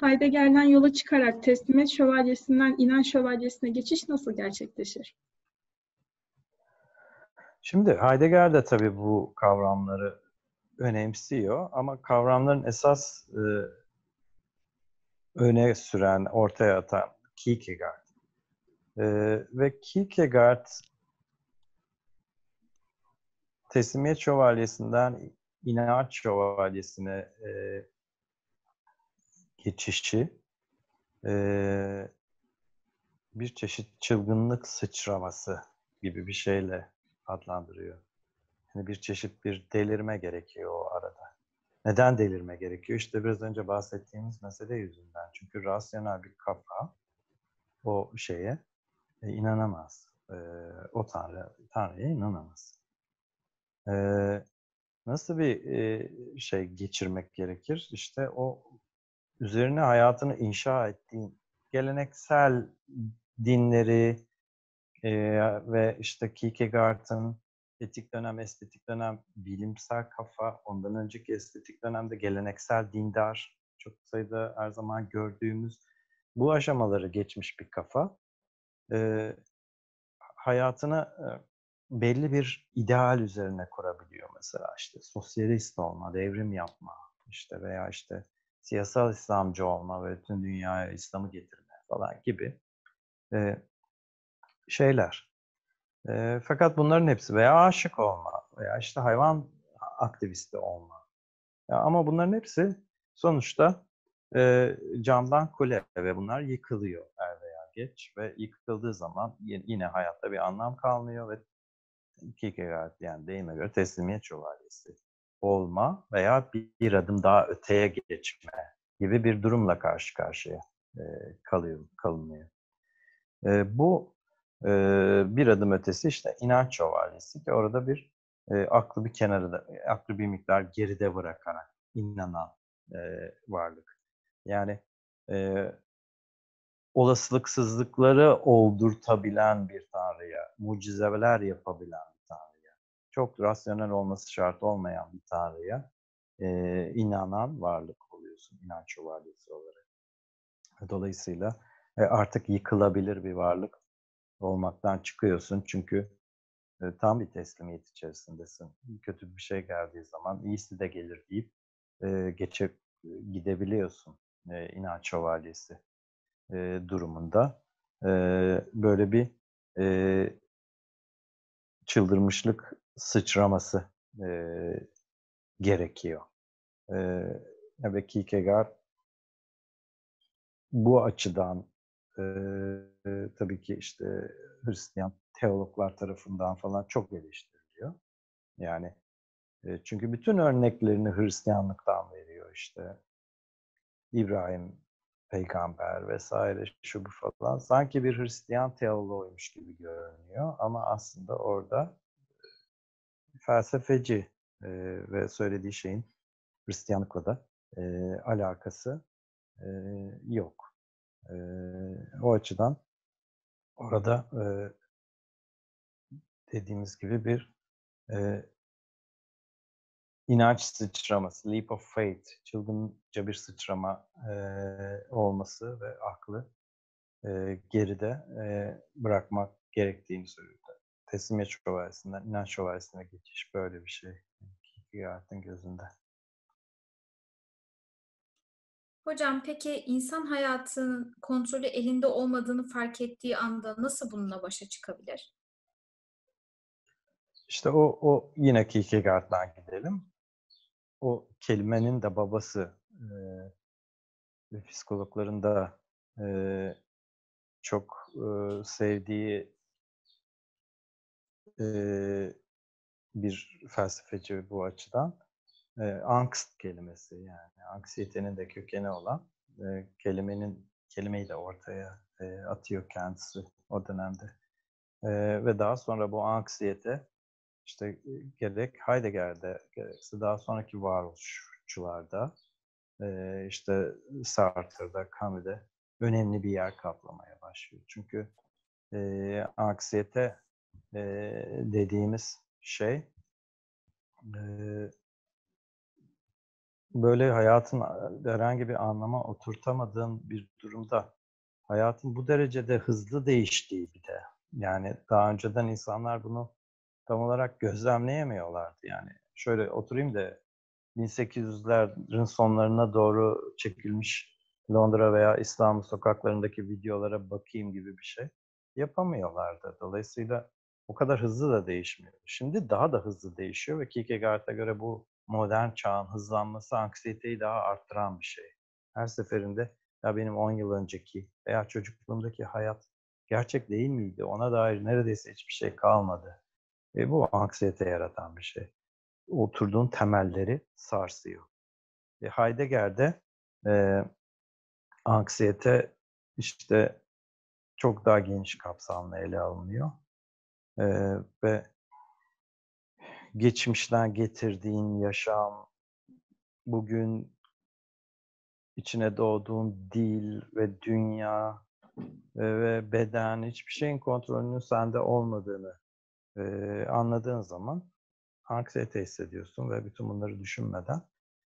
Heidegger'den yola çıkarak teslimiyet şövalyesinden inanç şövalyesine geçiş nasıl gerçekleşir? Şimdi Heidegger de tabii bu kavramları önemsiyor ama kavramların esas öne süren, ortaya atan Kierkegaard. Ve Kierkegaard teslimiyet şövalyesinden inanç şövalyesine geçişi bir çeşit çılgınlık sıçraması gibi bir şeyle adlandırıyor. Yani bir çeşit bir delirme gerekiyor o arada. Neden delirme gerekiyor? İşte biraz önce bahsettiğimiz mesele yüzünden. Çünkü rasyonel bir kafa o şeye inanamaz. O Tanrı'ya inanamaz. Nasıl bir şey geçirmek gerekir? İşte o üzerine hayatını inşa ettiğin geleneksel dinleri ve işte Kierkegaard'ın etik dönem, estetik dönem, bilimsel kafa, ondan önceki estetik dönemde geleneksel dindar, çok sayıda her zaman gördüğümüz bu aşamaları geçmiş bir kafa. Hayatını belli bir ideal üzerine kurabiliyor mesela işte sosyalist olma, devrim yapma işte veya işte siyasal İslamcı olma ve bütün dünyaya İslam'ı getirme falan gibi şeyler. Fakat bunların hepsi veya aşık olma veya işte hayvan aktivisti olma. Ya ama bunların hepsi sonuçta camdan kule ve bunlar yıkılıyor er veya geç ve yıkıldığı zaman yine hayatta bir anlam kalmıyor ve Kierkegaard yani deyime göre teslimiyet şövalyesi olma veya bir adım daha öteye geçme gibi bir durumla karşı karşıya kalınıyor. Bu bir adım ötesi işte inanç şövalyesi ki orada bir aklı bir kenarda, aklı bir miktar geride bırakarak inanan varlık. Yani olasılıksızlıkları oldurtabilen bir tanrıya, mucizeler yapabilen bir tanrıya, çok rasyonel olması şart olmayan bir tanrıya inanan varlık oluyorsun inanç şövalyesi olarak. Dolayısıyla artık yıkılabilir bir varlık olmaktan çıkıyorsun çünkü tam bir teslimiyet içerisindesin. Kötü bir şey geldiği zaman iyisi de gelir deyip geçip gidebiliyorsun inanç şövalyesi durumunda. Böyle bir çıldırmışlık sıçraması gerekiyor. Ve Kierkegaard bu açıdan tabii ki işte Hristiyan teologlar tarafından falan çok eleştiriliyor. Yani çünkü bütün örneklerini Hristiyanlıktan veriyor işte. İbrahim peygamber vesaire şu bu falan. Sanki bir Hristiyan teoloğuymuş gibi görünüyor ama aslında orada felsefeci ve söylediği şeyin Hristiyanlıkla da alakası yok. O açıdan orada dediğimiz gibi bir inanç sıçraması, leap of faith, çılgınca bir sıçrama olması ve aklı geride bırakmak gerektiğini söylüyor. Teslimiyet şövalyesinden inanç şövalyesine geçiş böyle bir şey. Kierkegaard'ın gözünde. Hocam peki insan hayatının kontrolü elinde olmadığını fark ettiği anda nasıl bununla başa çıkabilir? İşte o yine Kierkegaard'dan gidelim. O kelimenin de babası ve psikologların da çok sevdiği bir felsefeci bu açıdan. Angst kelimesi yani anksiyetenin de kökeni olan kelimeyi de ortaya atıyor kendisi o dönemde. Ve daha sonra bu anksiyete işte gerek Heidegger'de gerekse daha sonraki varoluşçularda işte Sartre'da, Camus'de önemli bir yer kaplamaya başlıyor. Çünkü anksiyete dediğimiz şey böyle hayatın herhangi bir anlama oturtamadığın bir durumda hayatın bu derecede hızlı değiştiği bir de. Yani daha önceden insanlar bunu tam olarak gözlemleyemiyorlardı. Yani şöyle oturayım da 1800'lerin sonlarına doğru çekilmiş Londra veya İstanbul sokaklarındaki videolara bakayım gibi bir şey yapamıyorlardı. Dolayısıyla o kadar hızlı da değişmiyor. Şimdi daha da hızlı değişiyor ve Kierkegaard'a göre bu modern çağın hızlanması anksiyeteyi daha arttıran bir şey. Her seferinde ya benim 10 yıl önceki veya çocukluğumdaki hayat gerçek değil miydi? Ona dair neredeyse hiçbir şey kalmadı. Bu anksiyete yaratan bir şey. Oturduğun temelleri sarsıyor. Heidegger'de e, anksiyete işte çok daha geniş kapsamlı ele alınıyor. E, ve geçmişten getirdiğin yaşam, bugün içine doğduğun dil ve dünya ve beden, hiçbir şeyin kontrolünün sende olmadığını anladığın zaman anksiyete hissediyorsun ve bütün bunları düşünmeden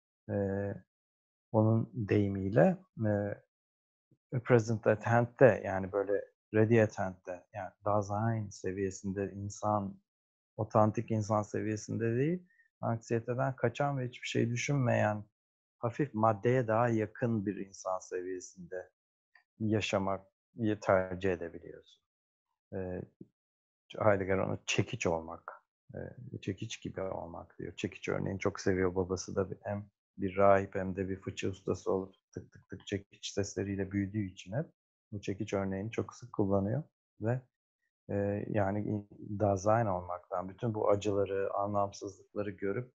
onun deyimiyle present at hand'de, yani böyle ready at hand'de, yani Dasein seviyesinde, insan, otantik insan seviyesinde değil, anksiyeteden kaçan ve hiçbir şey düşünmeyen, hafif maddeye daha yakın bir insan seviyesinde yaşamayı tercih edebiliyorsun. Heidegger onu çekiç olmak, çekiç gibi olmak diyor. Çekiç örneğini çok seviyor. Babası da hem bir rahip hem de bir fıçı ustası olup tık tık tık çekiç sesleriyle büyüdüğü için hep bu çekiç örneğini çok sık kullanıyor ve yani Dasein olmaktan, bütün bu acıları, anlamsızlıkları görüp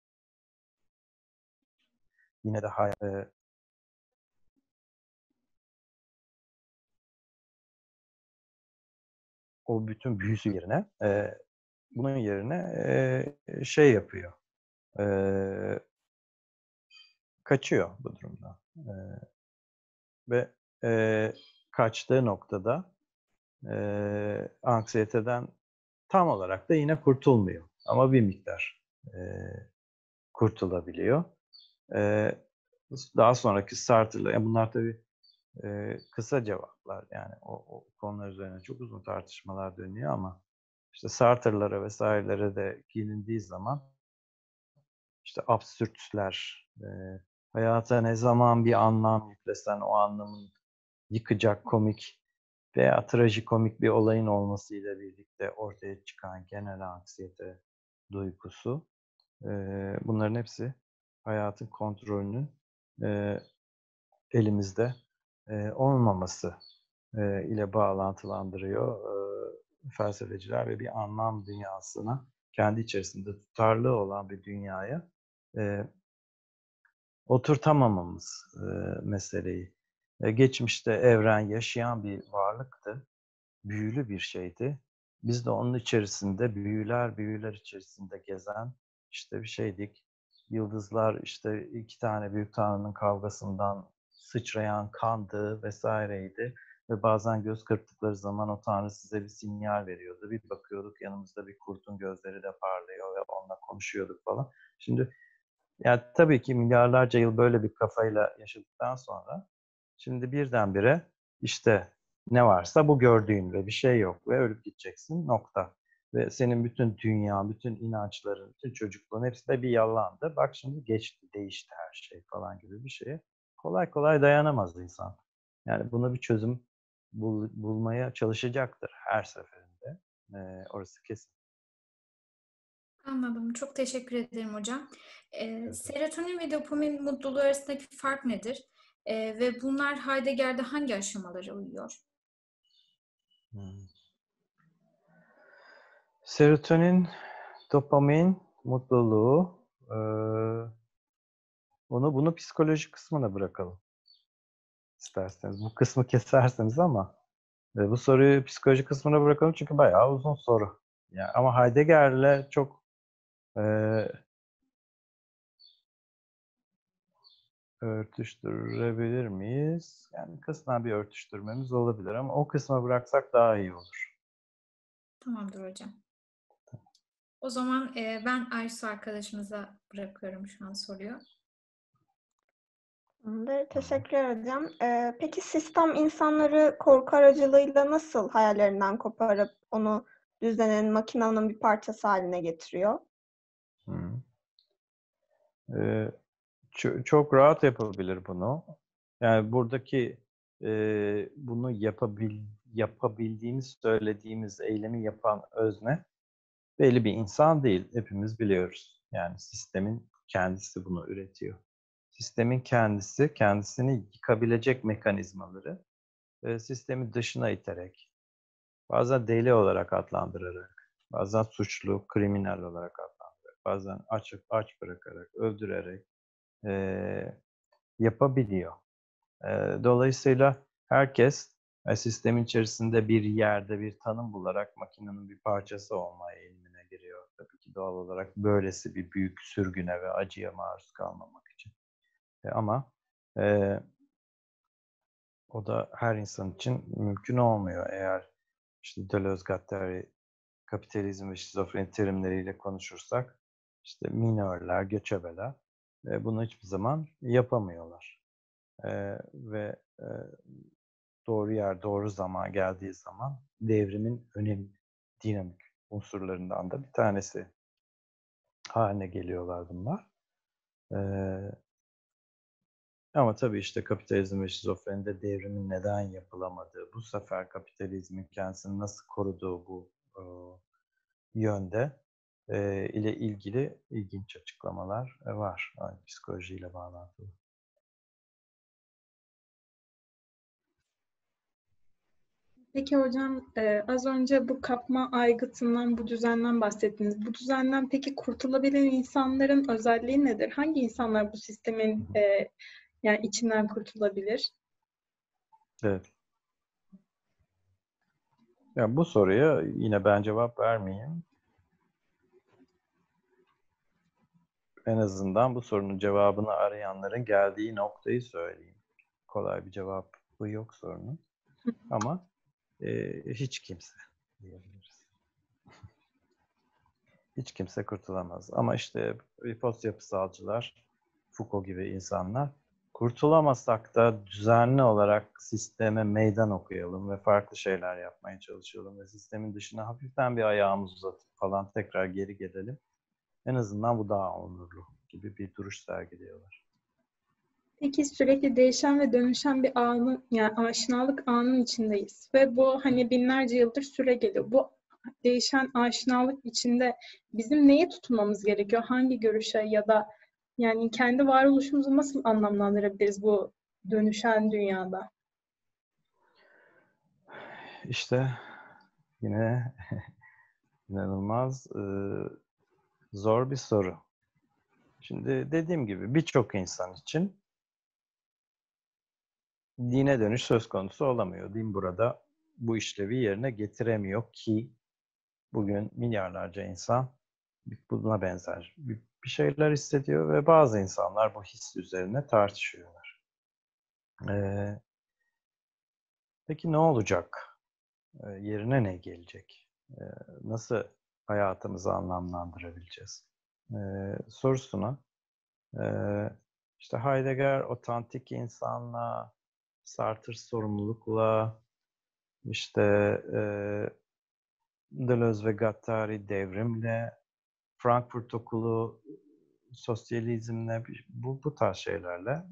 yine de o bütün büyüsü yerine bunun yerine şey yapıyor. Kaçıyor bu durumda. Ve kaçtığı noktada anksiyeteden tam olarak da yine kurtulmuyor. Ama bir miktar kurtulabiliyor. E, daha sonraki Sartre'la, yani bunlar tabii kısa cevaplar. Yani o konular üzerine çok uzun tartışmalar dönüyor ama işte Sartre'lara vesairelere de gelindiği zaman işte absürtler, hayata ne zaman bir anlam yüklesen o anlamın yıkacak komik veya trajikomik bir olayın olmasıyla birlikte ortaya çıkan genel anksiyete duygusu, bunların hepsi hayatın kontrolünün elimizde olmaması ile bağlantılandırıyor felsefeciler ve bir anlam dünyasına, kendi içerisinde tutarlı olan bir dünyaya oturtamamamız meseleyi. Geçmişte evren yaşayan bir varlıktı, büyülü bir şeydi. Biz de onun içerisinde büyüler içerisinde gezen işte bir şeydik. Yıldızlar işte iki tane büyük tanrının kavgasından sıçrayan kandı vesaireydi. Ve bazen göz kırptıkları zaman o tanrı size bir sinyal veriyordu. Bir bakıyorduk yanımızda bir kurtun gözleri de parlıyor ve onunla konuşuyorduk falan. Şimdi yani tabii ki milyarlarca yıl böyle bir kafayla yaşadıktan sonra şimdi birdenbire işte ne varsa bu gördüğün ve bir şey yok ve ölüp gideceksin, nokta. Ve senin bütün dünyan, bütün inançların, bütün çocukluğun hepsi de bir yalandı. Bak şimdi geçti, değişti her şey falan gibi bir şeye kolay kolay dayanamaz insan. Yani buna bir çözüm bulmaya çalışacaktır her seferinde. Orası kesin. Anladım. Çok teşekkür ederim hocam. Serotonin ve dopamin mutluluğu arasındaki fark nedir? Ve bunlar Heidegger'de hangi aşamalara uyuyor? Serotonin, dopamin, mutluluğu, bunu psikoloji kısmına bırakalım isterseniz. Bu kısmı keserseniz ama bu soruyu psikoloji kısmına bırakalım çünkü bayağı uzun soru. Yani ama Heidegger'le çok e, örtüştürebilir miyiz? Yani kısmen bir örtüştürmemiz olabilir ama o kısma bıraksak daha iyi olur. Tamamdır hocam. O zaman ben Aysu arkadaşımıza bırakıyorum şu an soruyu. Tamamdır. Teşekkürler hocam. Peki sistem insanları korku aracılığıyla nasıl hayallerinden koparıp onu düzenin, makinenin bir parçası haline getiriyor? Hı. Çok rahat yapabilir bunu. Yani buradaki bunu yapabildiğini söylediğimiz eylemi yapan özne belli bir insan değil. Hepimiz biliyoruz. Yani sistemin kendisi bunu üretiyor. Sistemin kendisi kendisini yıkabilecek mekanizmaları sistemi dışına iterek, bazen deli olarak adlandırarak, bazen suçlu, kriminal olarak adlandırarak, bazen aç bırakarak, öldürerek yapabiliyor. Dolayısıyla herkes sistemin içerisinde bir yerde bir tanım bularak makinenin bir parçası olma eğilimine giriyor. Tabii ki doğal olarak böylesi bir büyük sürgüne ve acıya maruz kalmamak için. Ama o da her insan için mümkün olmuyor. Eğer işte Deleuze-Guattari kapitalizm ve şizofreni terimleriyle konuşursak, işte minörler, göçebeler bunu hiçbir zaman yapamıyorlar. Ve doğru yer, doğru zaman geldiği zaman devrimin önemli dinamik unsurlarından da bir tanesi haline geliyorlar bunlar. Ama tabii işte kapitalizm ve şizofrenide devrimin neden yapılamadığı, bu sefer kapitalizmin kendisini nasıl koruduğu bu yönde ile ilgili ilginç açıklamalar var. Yani psikolojiyle bağlantılı. Peki hocam, az önce bu kapma aygıtından, bu düzenden bahsettiniz. Bu düzenden peki kurtulabilen insanların özelliği nedir? Hangi insanlar bu sistemin yani içinden kurtulabilir? Evet. Yani bu soruya yine ben cevap vermeyeyim. En azından bu sorunun cevabını arayanların geldiği noktayı söyleyeyim. Kolay bir cevabı yok sorunun. Ama hiç kimse diyebiliriz. Hiç kimse kurtulamaz. Ama işte post yapısalcılar, Foucault gibi insanlar, kurtulamasak da düzenli olarak sisteme meydan okuyalım ve farklı şeyler yapmaya çalışalım ve sistemin dışına hafiften bir ayağımızı uzatıp falan tekrar geri gelelim. En azından bu daha onurlu gibi bir duruş sergiliyorlar. Peki sürekli değişen ve dönüşen bir anın, yani aşinalık anının içindeyiz. Ve bu hani binlerce yıldır süre geliyor. Bu değişen aşinalık içinde bizim neye tutunmamız gerekiyor? Hangi görüşe ya da yani kendi varoluşumuzu nasıl anlamlandırabiliriz bu dönüşen dünyada? İşte yine inanılmaz zor bir soru. Şimdi dediğim gibi birçok insan için dine dönüş söz konusu olamıyor. Din burada bu işlevi yerine getiremiyor ki bugün milyarlarca insan buna benzer bir şeyler hissediyor ve bazı insanlar bu his üzerine tartışıyorlar. Peki ne olacak? Yerine ne gelecek? Nasıl hayatımızı anlamlandırabileceğiz? Sorusuna işte Heidegger otantik insanla, Sartre sorumlulukla, işte Deleuze ve Guattari devrimle, Frankfurt Okulu sosyalizmle, bu tarz şeylerle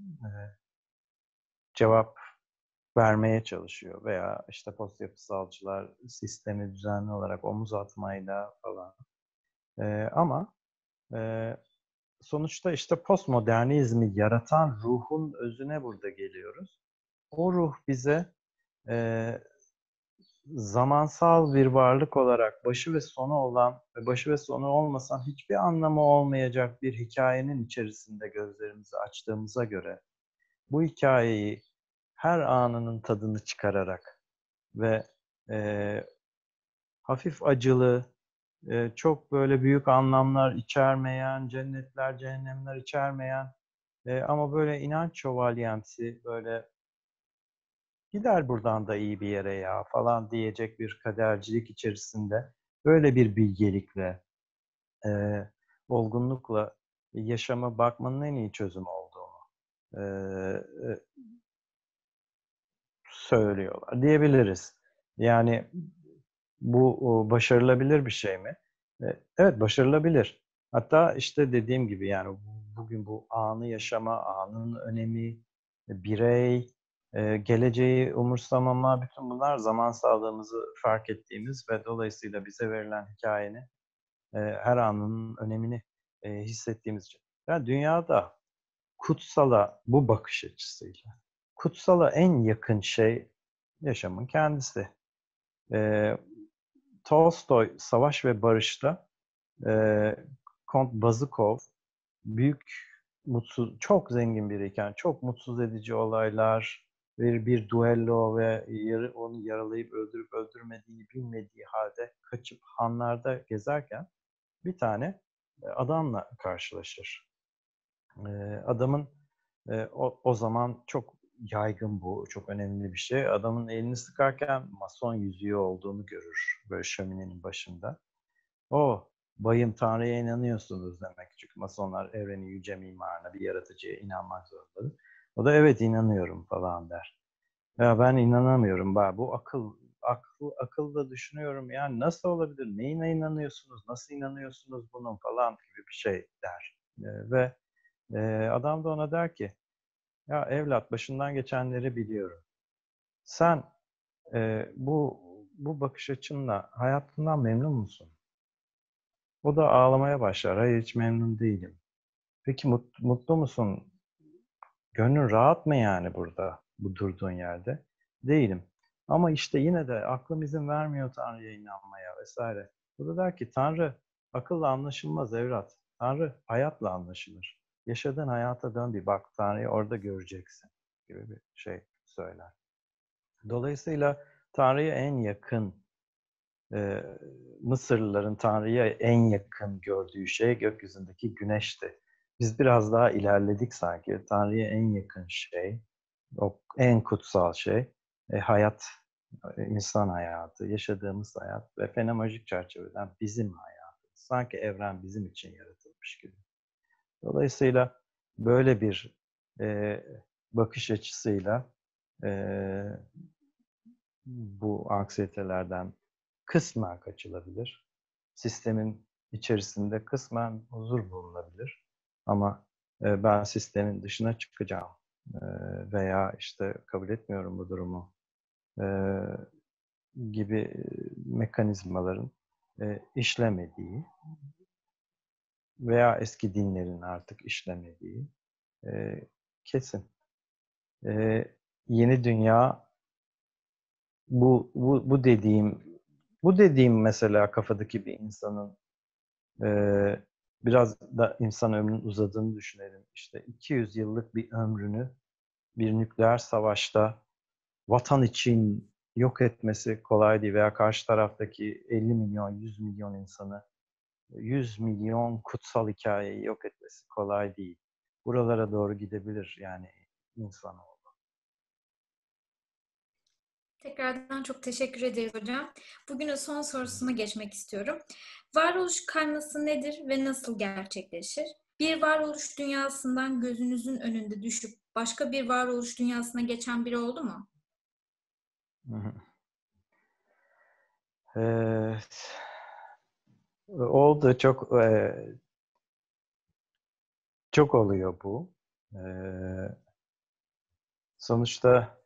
cevap vermeye çalışıyor. Veya işte post yapısalcılar sistemi düzenli olarak omuz atmayla falan. Ama sonuçta işte postmodernizmi yaratan ruhun özüne burada geliyoruz. O ruh bize zamansal bir varlık olarak başı ve sonu olan ve başı ve sonu olmasan hiçbir anlamı olmayacak bir hikayenin içerisinde gözlerimizi açtığımıza göre bu hikayeyi her anının tadını çıkararak ve hafif acılı, çok böyle büyük anlamlar içermeyen, cennetler, cehennemler içermeyen ama böyle inanç şövalyemsi, böyle gider buradan da iyi bir yere ya falan diyecek bir kadercilik içerisinde böyle bir bilgelikle, olgunlukla yaşama bakmanın en iyi çözümü olduğunu e, söylüyorlar diyebiliriz. Yani bu başarılabilir bir şey mi? Evet, başarılabilir. Hatta işte dediğim gibi yani bugün bu anı yaşama, anın önemi, birey, geleceği umursamama, bütün bunlar zaman sağlığımızı fark ettiğimiz ve dolayısıyla bize verilen hikayenin her anının önemini hissettiğimiz için. Yani dünyada kutsala bu bakış açısıyla, kutsala en yakın şey yaşamın kendisi. Tolstoy Savaş ve Barış'ta Kont Bazıkov büyük mutsuz, çok zengin biriyken çok mutsuz edici olaylar, bir duello ve onu yaralayıp öldürüp öldürmediğini bilmediği halde kaçıp hanlarda gezerken bir tane adamla karşılaşır. Adamın o zaman çok yaygın bu, çok önemli bir şey. Adamın elini sıkarken mason yüzüğü olduğunu görür böyle şöminenin başında. O, bayım Tanrı'ya inanıyorsunuz demek. Çünkü masonlar evrenin yüce mimarına, bir yaratıcıya inanmak zorundadır. O da evet inanıyorum falan der. Ya ben inanamıyorum. Bu akılla düşünüyorum. Yani nasıl olabilir? Neyine inanıyorsunuz? Nasıl inanıyorsunuz bunun falan gibi bir şey der. Ve adam da ona der ki ya evlat başından geçenleri biliyorum. Sen bu bakış açınla hayatından memnun musun? O da ağlamaya başlar. Hayır hiç memnun değilim. Peki mutlu musun? Gönlün rahat mı yani burada, bu durduğun yerde? Değilim. Ama işte yine de aklım izin vermiyor Tanrı'ya inanmaya vesaire. Bu da der ki Tanrı akılla anlaşılmaz evlat. Tanrı hayatla anlaşılır. Yaşadığın hayata dön bir bak Tanrı'yı orada göreceksin gibi bir şey söyler. Dolayısıyla Tanrı'ya en yakın Mısırlıların Tanrı'ya en yakın gördüğü şey gökyüzündeki güneşti. Biz biraz daha ilerledik sanki. Tanrı'ya en yakın şey, o en kutsal şey, hayat, insan hayatı, yaşadığımız hayat ve fenomenolojik çerçeveden bizim hayatımız. Sanki evren bizim için yaratılmış gibi. Dolayısıyla böyle bir bakış açısıyla bu anksiyetelerden kısmen kaçılabilir. Sistemin içerisinde kısmen huzur bulunabilir. Ama ben sistemin dışına çıkacağım veya işte kabul etmiyorum bu durumu gibi mekanizmaların işlemediği veya eski dinlerin artık işlemediği kesin. Yeni dünya bu dediğim mesela kafadaki bir insanın biraz da insan ömrünün uzadığını düşünelim. İşte 200 yıllık bir ömrünü bir nükleer savaşta vatan için yok etmesi kolay değil veya karşı taraftaki 50 milyon, 100 milyon insanı 100 milyon kutsal hikayeyi yok etmesi kolay değil. Buralara doğru gidebilir yani insanoğlu. Tekrardan çok teşekkür ederiz hocam. Bugünün son sorusuna geçmek istiyorum. Varoluş karması nedir ve nasıl gerçekleşir? Bir varoluş dünyasından gözünüzün önünde düşüp başka bir varoluş dünyasına geçen biri oldu mu? Evet. Oldu çok oluyor bu. Sonuçta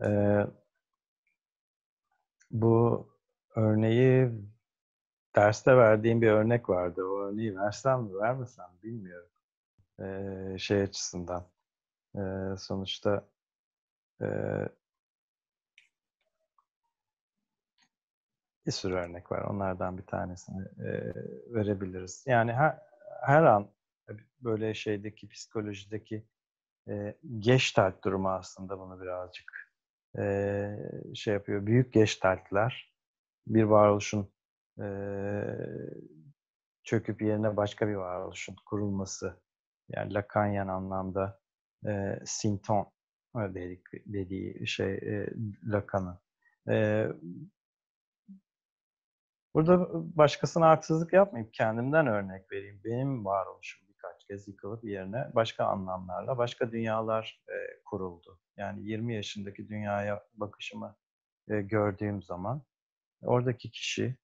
bu örneği derste verdiğim bir örnek vardı. O örneği versem mi vermesem mi bilmiyorum. Şey açısından. Sonuçta bir sürü örnek var. Onlardan bir tanesini verebiliriz. Yani her an böyle şeydeki psikolojideki Gestalt durumu aslında bunu birazcık şey yapıyor. Büyük Gestalt'ler bir varoluşun çöküp yerine başka bir varoluşun kurulması. Yani Lacanyan anlamda Sinton dediği şey Lacan'ın. Burada başkasına haksızlık yapmayıp kendimden örnek vereyim. Benim varoluşum birkaç kez yıkılıp yerine başka anlamlarla başka dünyalar kuruldu. Yani 20 yaşındaki dünyaya bakışımı gördüğüm zaman oradaki kişi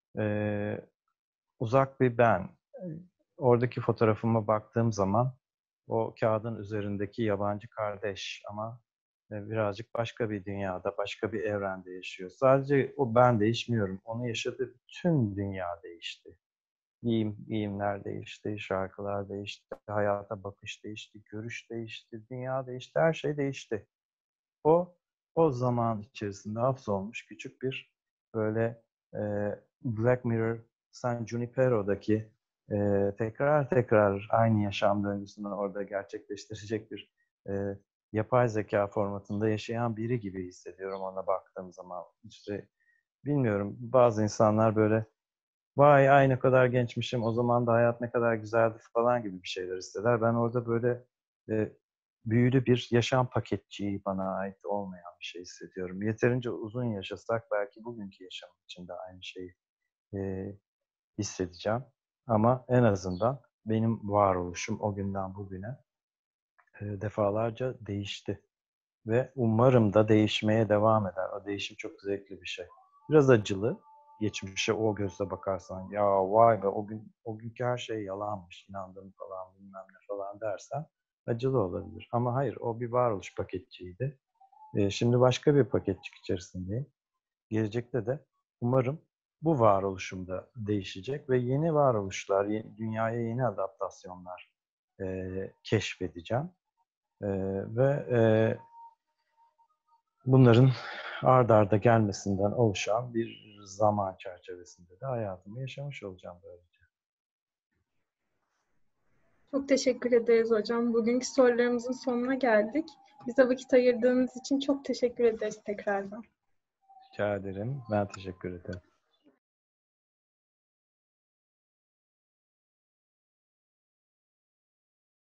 uzak bir ben. Oradaki fotoğrafıma baktığım zaman o kağıdın üzerindeki yabancı kardeş ama birazcık başka bir dünyada, başka bir evrende yaşıyor. Sadece o ben değişmiyorum. Onu yaşadığı bütün dünya değişti. Giyimler değişti, şarkılar değişti, hayata bakış değişti, görüş değişti, dünya değişti, her şey değişti. O zaman içerisinde hapsolmuş küçük bir böyle Black Mirror San Junipero'daki tekrar aynı yaşam döngüsünü orada gerçekleştirecek bir yapay zeka formatında yaşayan biri gibi hissediyorum ona baktığım zaman. İşte bilmiyorum, bazı insanlar böyle vay ay ne kadar gençmişim, o zaman da hayat ne kadar güzeldi falan gibi bir şeyler hisseder. Ben orada böyle büyülü bir yaşam paketçiği, bana ait olmayan bir şey hissediyorum. Yeterince uzun yaşasak belki bugünkü yaşamım için de aynı şeyi hissedeceğim. Ama en azından benim varoluşum o günden bugüne defalarca değişti. Ve umarım da değişmeye devam eder. O değişim çok zevkli bir şey. Biraz acılı. Geçmişe o gözle bakarsan, ya vay be o günkü her şey yalanmış, inandım falan bilmem ne falan dersen acılı olabilir. Ama hayır, o bir varoluş paketçiydi. Şimdi başka bir paketçik içerisindeyim. Gelecekte de umarım bu varoluşum da değişecek ve yeni varoluşlar, dünyaya yeni adaptasyonlar keşfedeceğim. Ve bunların ard arda gelmesinden oluşan bir zaman çerçevesinde de hayatımı yaşamış olacağım böylece. Çok teşekkür ederiz hocam. Bugünkü sorularımızın sonuna geldik. Bize vakit ayırdığınız için çok teşekkür ederiz tekrardan. Rica ederim. Ben teşekkür ederim.